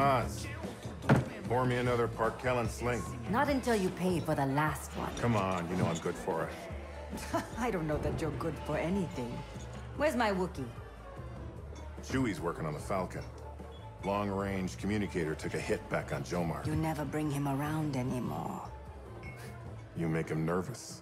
Maz, pour me another Parkellen Sling. Not until you pay for the last one. Come on, you know I'm good for it. I don't know that you're good for anything. Where's my Wookiee? Chewie's working on the Falcon. Long-range communicator took a hit back on Jomar. You never bring him around anymore. You make him nervous.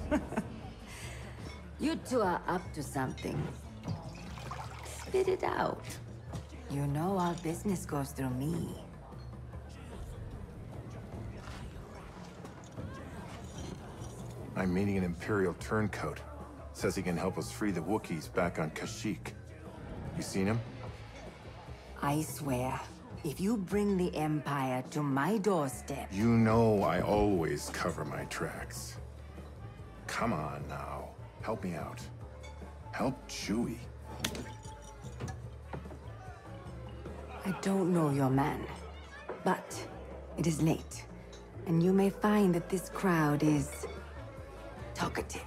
You two are up to something. Spit it out. You know all business goes through me. I'm meeting an Imperial turncoat. Says he can help us free the Wookiees back on Kashyyyk. You seen him? I swear, if you bring the Empire to my doorstep... You know I always cover my tracks. Come on now. Help me out. Help Chewie. I don't know your man, but it is late, and you may find that this crowd is... talkative.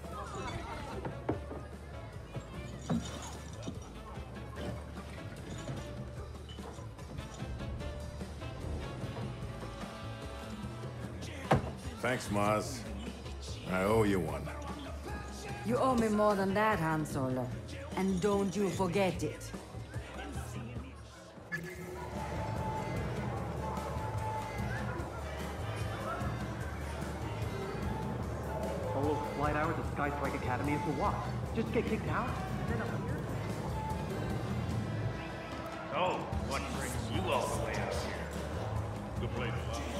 Thanks, Maz. I owe you one. You owe me more than that, Han Solo. And don't you forget it. All those flight hours at Sky Strike Academy is for what? Just to get kicked out? And then up here? So, what brings you all the way out here? Good place.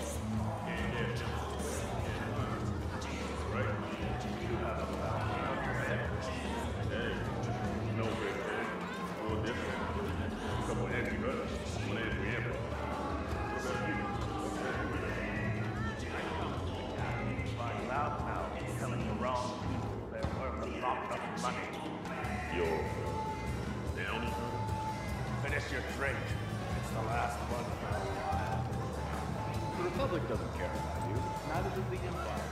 Right? You have a bounty on your head. Hey, no big thing. A little different. A couple of empty brothers. One every empty. By loudmouth telling the wrong people they're worth a lot of money. Your down. Finish your drink. It's the last one. The Republic doesn't care about you. Neither does the Empire.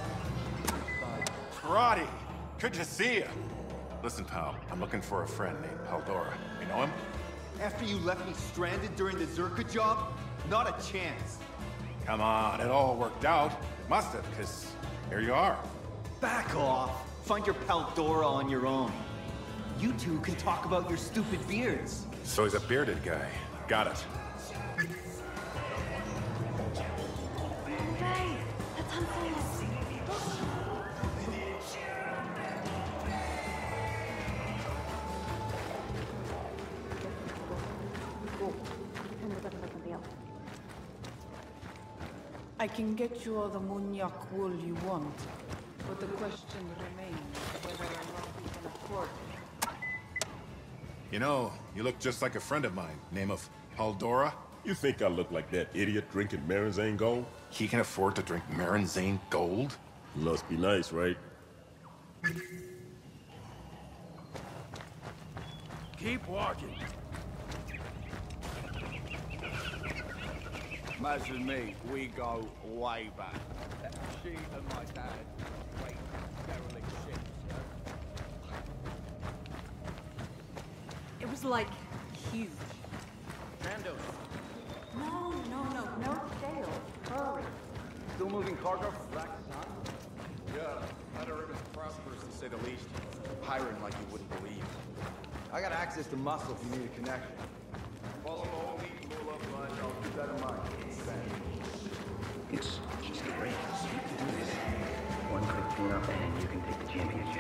Karate! Good to see you. Listen, pal, I'm looking for a friend named Paldora. You know him? After you left me stranded during the Zerka job? Not a chance. Come on, it all worked out. Must have, because here you are. Back off. Find your Paldora on your own. You two can talk about your stupid beards. So he's a bearded guy. Got it. Right, that's Han Solo. I can get you all the Munyak wool you want, but the question remains whether or not we can afford it. You know, you look just like a friend of mine, name of Paldora. You think I look like that idiot drinking Marinzane Gold? He can afford to drink Marinzane Gold? Must be nice, right? Keep walking. Maz and me, we go way back. She and my dad, great derelict ships. It was like huge. Randos. No sale. Hurry. Still moving cargo from Rack Sun? Yeah, Adarim is prosperous to say the least. Hiring like you wouldn't believe. I got access to muscle if you need a connection. Follow the whole meet, pull up line, I'll keep that in mind. It's just great. You can do this. One quick tune-up and you can take the championship.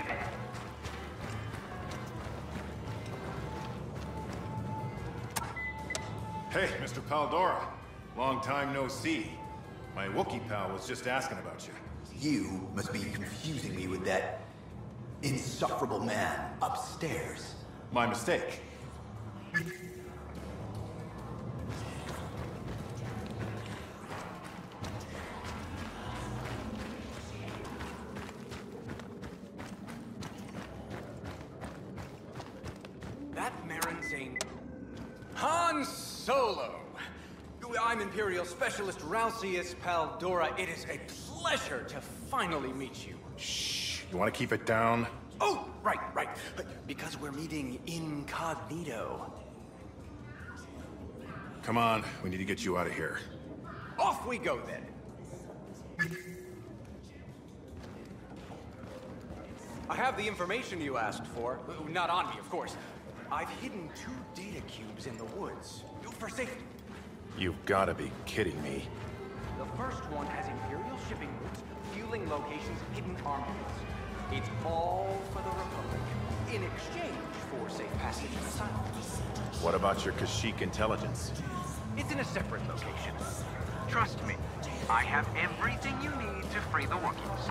Hey, Mr. Paldora. Long time no see. My Wookiee pal was just asking about you. You must be confusing me with that insufferable man upstairs. My mistake. That Marinzane... Han Solo! I'm Imperial Specialist Ralcius Paldora. It is a pleasure to finally meet you. Shh. You want to keep it down? Oh, right. Because we're meeting incognito. Come on, we need to get you out of here. Off we go then. I have the information you asked for. Not on me, of course. I've hidden 2 data cubes in the woods. For safety. You've gotta be kidding me. The first one has Imperial shipping routes, fueling locations, hidden armaments. It's all for the Republic, in exchange for safe passage and asylum. What about your Kashyyyk intelligence? It's in a separate location. Trust me, I have everything you need to free the Wookiees.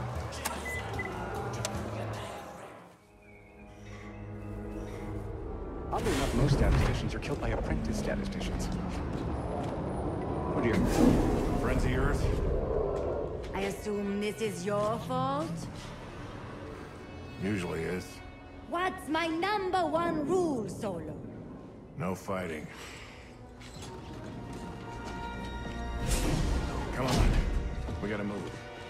Oddly enough, most statisticians are killed by apprentice statisticians. Oh dear. Frenzy Earth? I assume this is your fault? Usually is. What's my #1 rule, Solo? No fighting. Come on. We gotta move.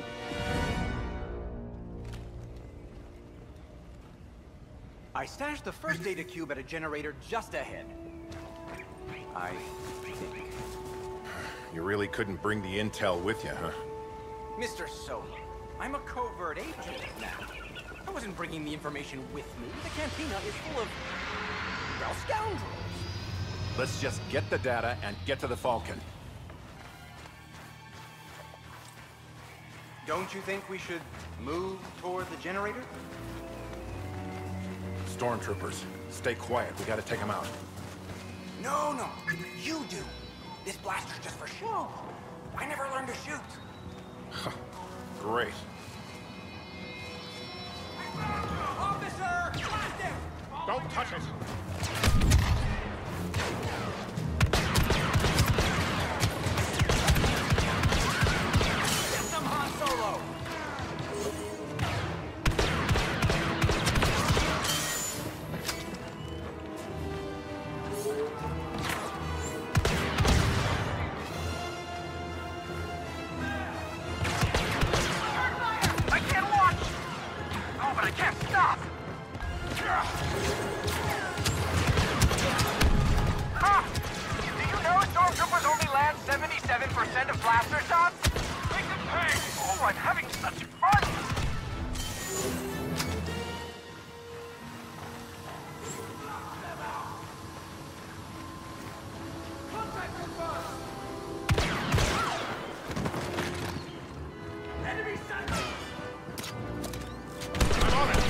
I stashed the first data cube at a generator just ahead. I think. You really couldn't bring the intel with you, huh? Mr. Solo, I'm a covert agent now. I wasn't bringing the information with me. The cantina is full of, well, scoundrels. Let's just get the data and get to the Falcon. Don't you think we should move toward the generator? Stormtroopers, stay quiet. We gotta take them out. No, no. You do. This blaster's just for show. I never learned to shoot. Great. Officer! Blast him! Don't touch it! Get some Han Solo! Of blaster shots? Make them pay! Oh, I'm having such fun! Enemy sighted! I'm on it!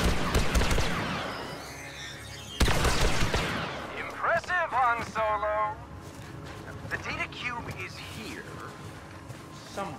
Impressive, Han Solo! The data cube is here. Somewhere.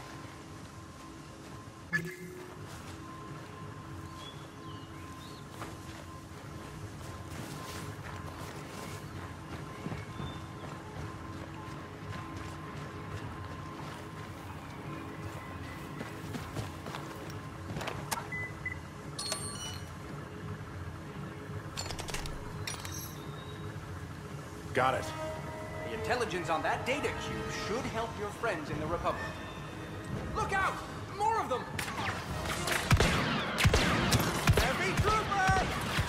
Got it. The intelligence on that data cube should help your friends in the Republic. Look out! More of them! Heavy trooper!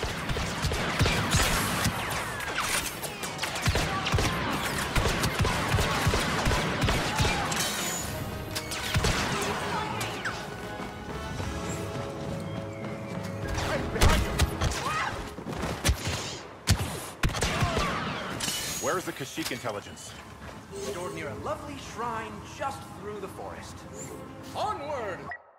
Where's the Kashyyyk intelligence? Stored near a lovely shrine just through the forest. Onward!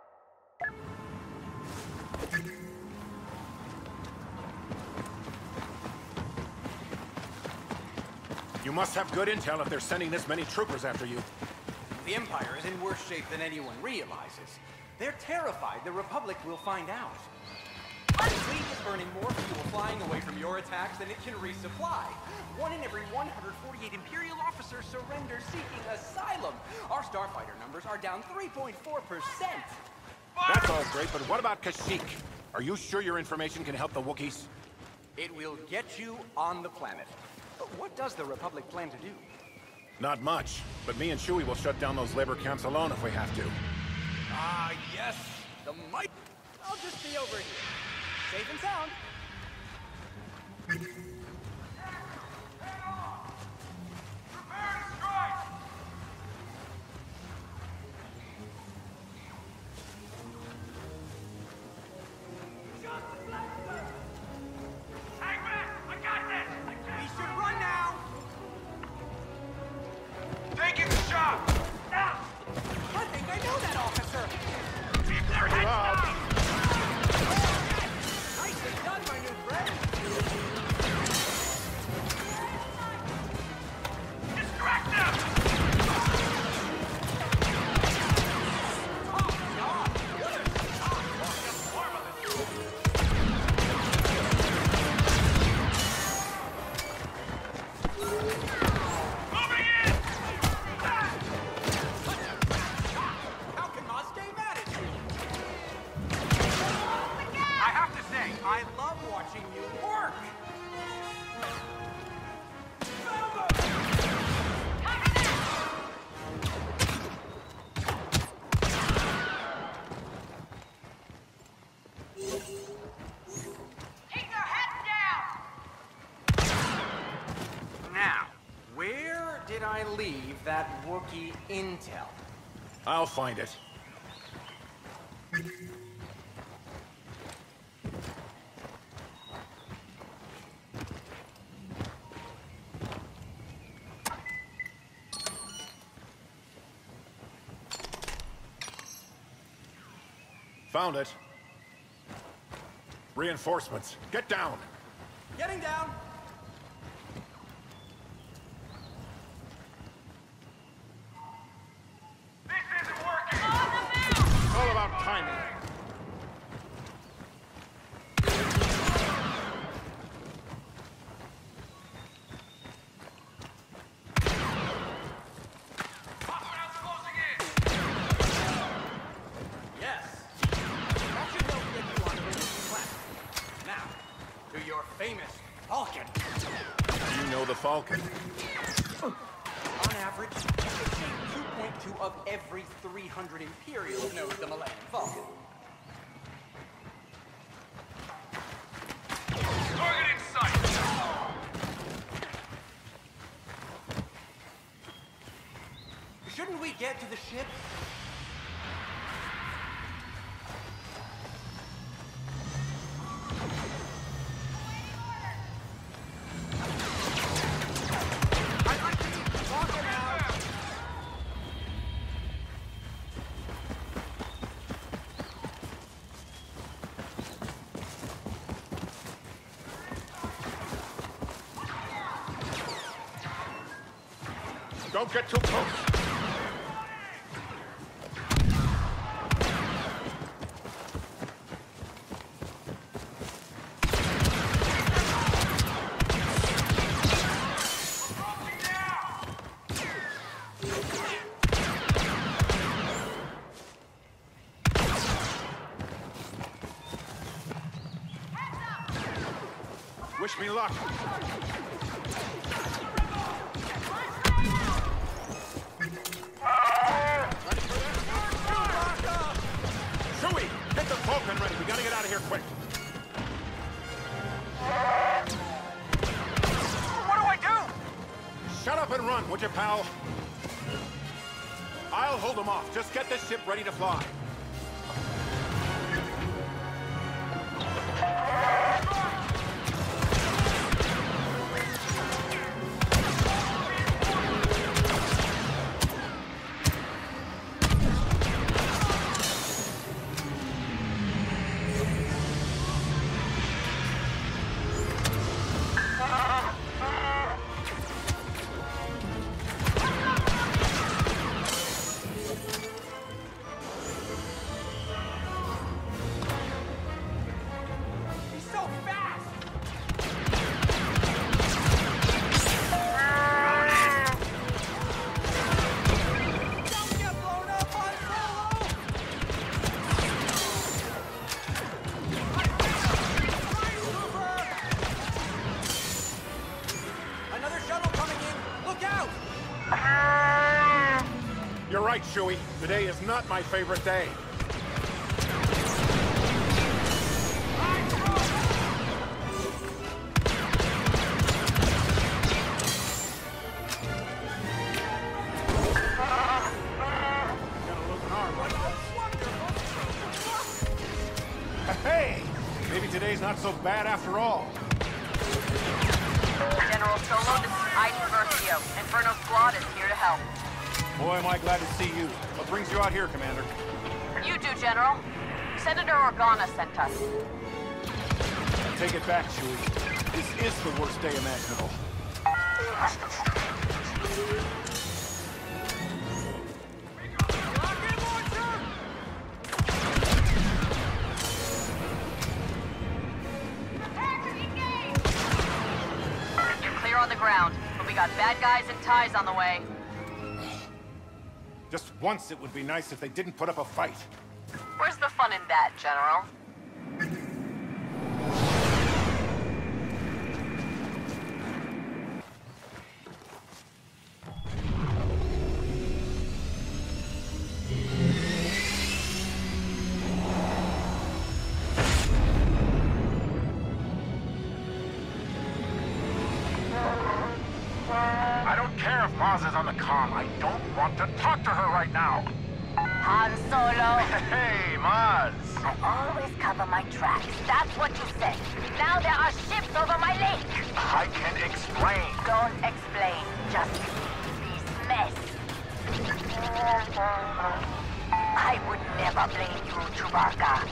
You must have good intel if they're sending this many troopers after you. The Empire is in worse shape than anyone realizes. They're terrified the Republic will find out. Our fleet is burning more fuel flying away from your attacks than it can resupply. 1 in every 148 Imperial officers surrender seeking asylum. Our starfighter numbers are down 3.4%. That's all great, but what about Kashyyyk? Are you sure your information can help the Wookiees? It will get you on the planet. But what does the Republic plan to do? Not much, but me and Chewie will shut down those labor camps alone if we have to. Ah, yes, the might. I'll just be over here. Safe and sound. Prepare I love watching you work! Keep their heads down! Now, where did I leave that Wookiee intel? I'll find it. Found it. Reinforcements. Get down. Getting down! This isn't working! On the move! It's all about timing. Hostiles closing in! Yes! That should help get you on the planet. Now, to your famous Falcon. You know the Falcon. On average, 2.2 of every 300 Imperials knows the Millennium Falcon. Target in sight! Shouldn't we get to the ship? I'd like to meet the Falcon now. Don't get too close. Wish me luck. Chewie, get the Falcon ready. We gotta get out of here quick. What do I do? Shut up and run, would you, pal? I'll hold them off. Just get this ship ready to fly. He's so fast! Don't get blown up on Solo! Another shuttle coming in! Look out! You're right, Chewie. Today is not my favorite day. Hey! Maybe today's not so bad after all. General Solo, this is Iden Versio. Inferno Squad is here to help. Boy, am I glad to see you. What brings you out here, Commander? You do, General. Senator Organa sent us. Take it back, Chewie. This is the worst day imaginable. You're clear on the ground, but we got bad guys and ties on the way. Just once it would be nice if they didn't put up a fight. Where's the fun in that, General? Maz is on the comm. I don't want to talk to her right now. Han Solo. Hey, Maz. I always cover my tracks. That's what you said. Now there are ships over my lake. I can explain. Don't explain. Just this mess. I would never blame you, Chewbacca.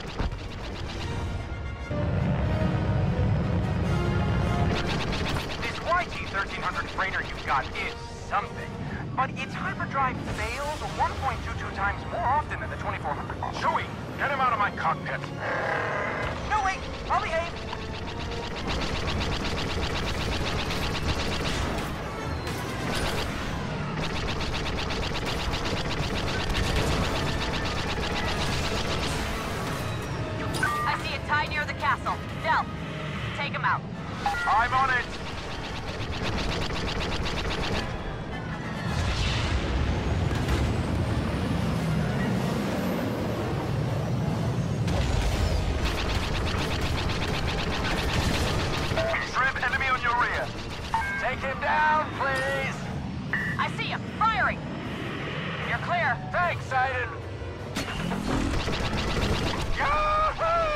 This YT-1300 freighter you've got is something. But its hyperdrive fails 1.22 times more often than the 2400 model. Chewie, get him out of my cockpit. No, wait! I'll behave! I see a tie near the castle. Del, take him out. I'm on it. Shriv, enemy on your rear. Take him down, please. I see him. Firing. You're clear. Thanks, Aiden. Yahoo!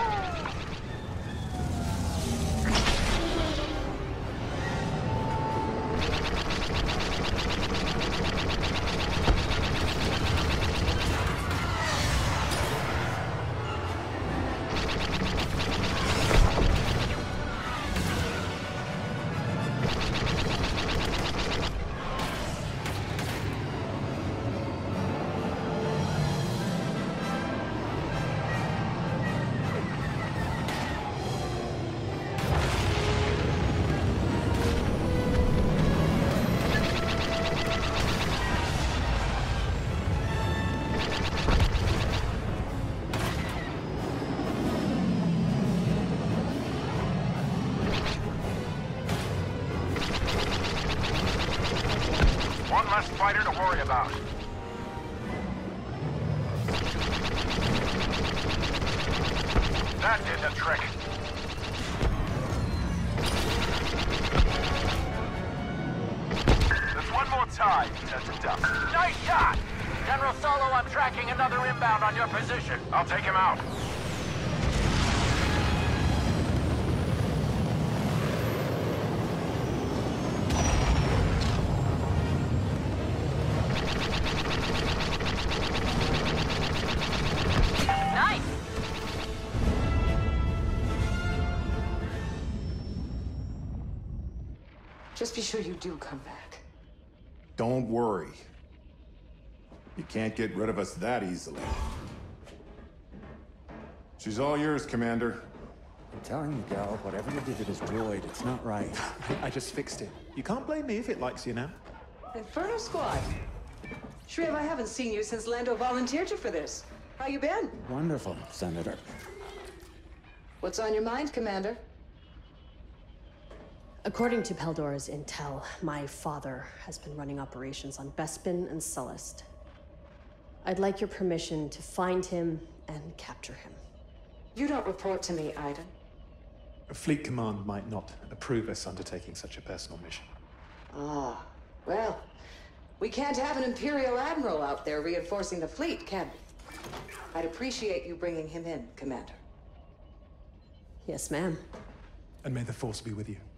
One less fighter to worry about. That did the trick. There's one more tie. That's a duck. Nice shot! General Solo, I'm tracking another inbound on your position. I'll take him out. Nice. Just be sure you do come back. Don't worry. You can't get rid of us that easily. She's all yours, Commander. I'm telling you, Del, whatever you did to this droid, it's not right. I just fixed it. You can't blame me if it likes you now. Inferno Squad. Shriv, I haven't seen you since Lando volunteered you for this. How you been? Wonderful, Senator. What's on your mind, Commander? According to Peldora's intel, my father has been running operations on Bespin and Sullust. I'd like your permission to find him and capture him. You don't report to me, Aiden. Fleet Command might not approve us undertaking such a personal mission. Ah, well, we can't have an Imperial Admiral out there reinforcing the fleet, can we? I'd appreciate you bringing him in, Commander. Yes, ma'am. And may the Force be with you.